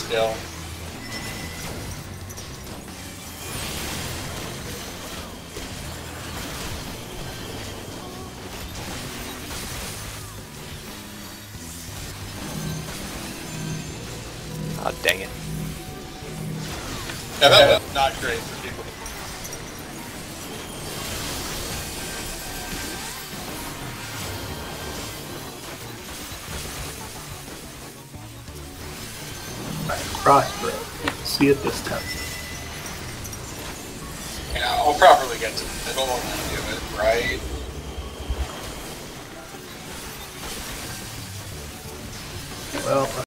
still. Oh, dang it. Yeah, that was not great for people. Crossbow. See it this time. Yeah, I'll properly get to the middle and then do it, right? Well,